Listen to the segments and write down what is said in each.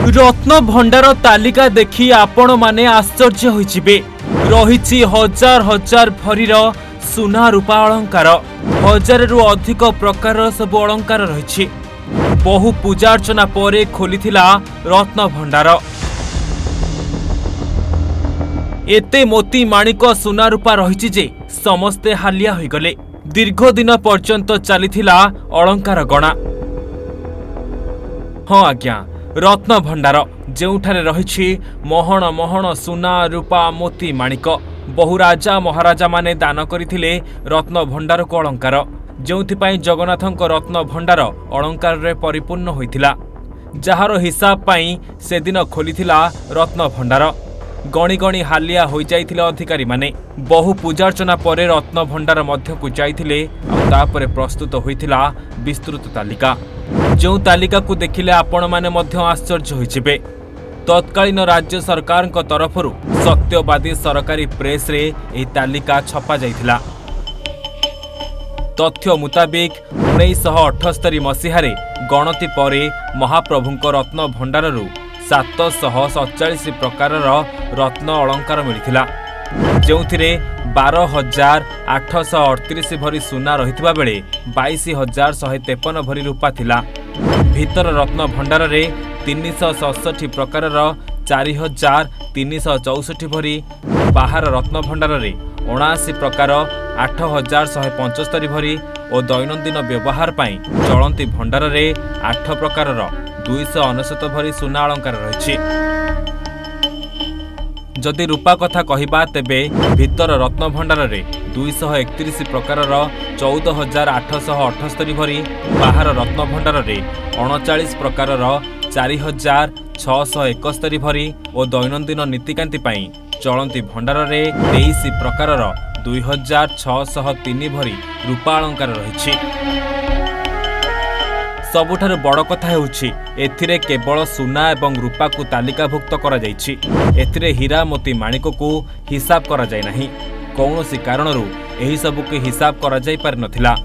रत्न भंडार तालिका देखि आपण माने आश्चर्य होइजिबे। रहिछि हजार हजार भरीर सुना रूपा अलंकार, हजार रु अधिक प्रकार सब अलंकार रहिछि। बहु पूजार्चना परे खोलिथिला रत्न भंडार। एते मोती माणिक सुना रूपा रहिछि जे समस्ते हालिया होइगले। दीर्घ दिन पर्यंत चलीथिला अलंकार गणा। हाँ आज्ञा, रत्न भंडार जेउठारे रहिछि महण महण सुना रूपा मोती माणिक। बहु राजा महाराजा माने दान करिथिले रत्न भंडार को अलंकार, जेउथिपाई जगन्नाथଙ୍କ रत्न भंडार अलंकार रे परिपूर्ण होइथिला। जहार हिसाब पाई से दिन खोलिथिला रत्न भंडार। गणी गणी हालिया होई जाइथिले अधिकारी माने। बहु पूजार्चना परे रत्न भंडार मध्य को जाइथिले आ तापरे प्रस्तुत होइथिला विस्तृत तालिका। जो तालिका को देखिले आपण माने मध्य आश्चर्य होइछिबे। तत्कालीन राज्य सरकार तरफरु सत्यवादी सरकारी प्रेस रे एही तालिका छपा जाइथिला। तथ्य मुताबिक 1978 मसीहारे गणति परे महाप्रभुंक रत्न भंडाररु 747 प्रकार रत्न अलंकार मिलिथिला, जेउथिरे 12,838 भरी सुना रहितबा बेले 22,153 भरी रूपा थिला। भीतर रत्न भंडार रे 367 प्रकार 4,364 भरी, बाहर रत्न भंडार रे 79 प्रकार 8,175 भरी और दैनंदिन व्यवहार पाई चलंती भंडार रे 8 प्रकार 269 भरी सुना अलंकार रहिछि। जदि रूपा कथा कहिबा तेबे भीतर रत्न भंडार रे 231 प्रकार 14,878 भरी, बाहर रत्न भंडार रे 39 प्रकार 4,671 भरी और दैनंदिन नीतिकांति पाई चलंती भंडार रे 23 प्रकार 2,603 भरी रूपा अलंकार रहिछि। सबुठारु बड़ कथा हेउछि एथिरे केवल सुना एवं रूपा को तालिकाभुक्त करा जाइछि। एथिरे हीरा मोती माणिक को हिसाब करा जाय नाही। कौनसी कारणरू एही सबु के हिसाब करा जाय पार नथिला।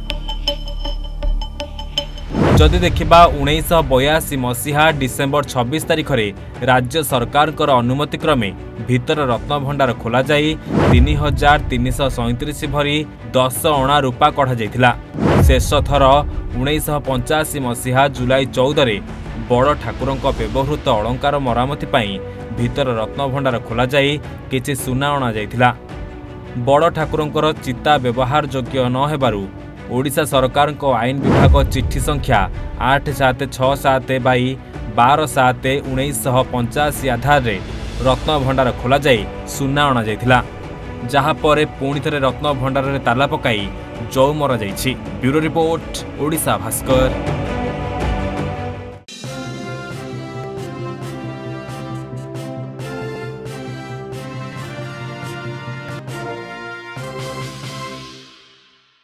जदि देखिबा 1982 मसीहा डिसेम्बर 26 तारिख रे राज्य सरकार कर अनुमति क्रमे भीतर रत्न भंडार खोला जाई 3,337 भरी 10 अणा रूपा कढ़ा जाइथिला। शेष थर 1985 मसीहा जुलाई 14 रे बड़ ठाकुरंक व्यवहृत अलंकार मरामती पाई भीतर रत्न भंडार खोला जाई किछि सुना अणा जाइथिला। बड़ ठाकुरंकर चिता व्यवहार योग्य न हेबारु ओडिशा सरकार को आईन विभाग चिट्ठी संख्या 8767/12/7/1985 आधार रे रत्न भंडार खोला जाई सुना अणा जाइथिला, जहा परे पुणी थरे रत्न भंडार रे ताला पकाई जौ मरा जाइछि। Bureau report, Odisha Bhaskar.